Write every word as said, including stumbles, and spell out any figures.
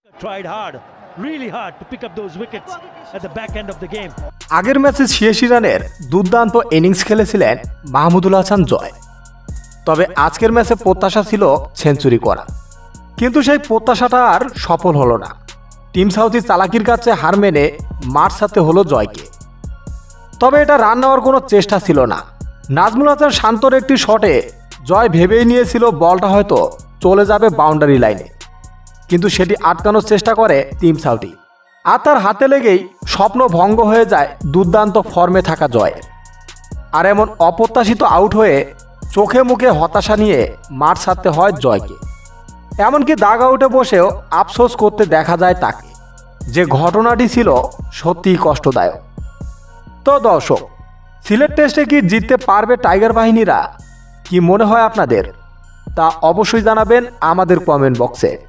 Tried hard, really hard to pick up those wickets at the back end of the game. আগের ম্যাচে ছিয়াশি রানের দুর্দান্ত innings খেলেছিলেন মাহমুদুল হাসান জয়। তবে আজকের ম্যাচে প্রত্যাশা ছিল সেঞ্চুরি করা, কিন্তু সেই প্রত্যাশাটা আর সফল হলো না। টিম সাউথি চালাকির কাছে হার মেনে মাঠ ছাড়তে হলো জয়কে। তবে এটা রান নেওয়ার কোনো চেষ্টা ছিল না। নাজমুল হাসান শান্তর একটি শটে জয় ভেবেই নিয়েছিল বলটা হয়তো চলে যাবে বাউন্ডারি লাইনে, কিন্তু সেটি আটকানোর চেষ্টা করে টিম সাউথি, আর তার হাতে লেগেই স্বপ্ন ভঙ্গ হয়ে যায় দুর্দান্ত ফর্মে থাকা জয়ের। আর এমন অপ্রত্যাশিত আউট হয়ে চোখে মুখে হতাশা নিয়ে মাঠ ছাড়তে হয় জয়কে। এমনকি দাগ আউটে বসেও আফসোস করতে দেখা যায় তাকে, যে ঘটনাটি ছিল সত্যিই কষ্টদায়ক। তো দর্শক, সিলেট টেস্টে কি জিততে পারবে টাইগার বাহিনীরা? কি মনে হয় আপনাদের? তা অবশ্যই জানাবেন আমাদের কমেন্ট বক্সে।